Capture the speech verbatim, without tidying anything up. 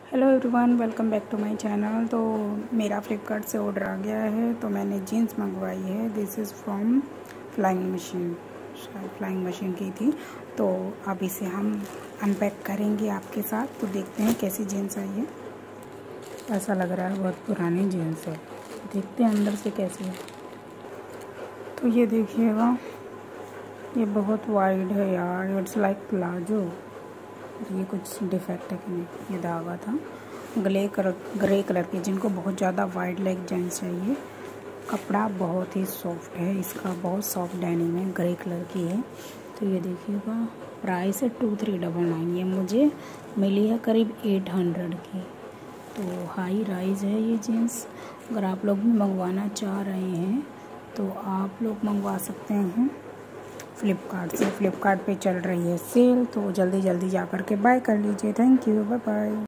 Hello everyone, welcome back to my channel. तो मेरा फ्लिपकार्ट से ऑर्डर आ गया है, तो मैंने जीन्स मंगवाई है। This is from Flying Machine, शायद फ्लाइंग मशीन की थी। तो अब इसे हम अनपैक करेंगे आपके साथ। तो देखते हैं कैसी जीन्स आई है। ऐसा लग रहा है बहुत पुरानी जीन्स है। देखते हैं अंदर से कैसी है। तो ये देखिएगा, ये बहुत वाइड है यार, इट्स लाइक प्लाजो। ये कुछ डिफेक्ट है कि नहीं। ये धागा था ग्रे कलर ग्रे कलर की, जिनको बहुत ज़्यादा वाइड लेग जीन्स चाहिए। कपड़ा बहुत ही सॉफ्ट है इसका, बहुत सॉफ्ट डेनिम है, ग्रे कलर की है। तो ये देखिएगा, प्राइस है टू थ्री डबल नाइन। ये मुझे मिली है करीब एट हंड्रेड की। तो हाई राइज है ये जीन्स। अगर आप लोग भी मंगवाना चाह रहे हैं तो आप लोग मंगवा सकते हैं फ्लिपकार्ट से। फ्लिपकार्ट पे चल रही है सेल, तो जल्दी जल्दी जा कर के बाय कर लीजिए। Thank you, bye bye.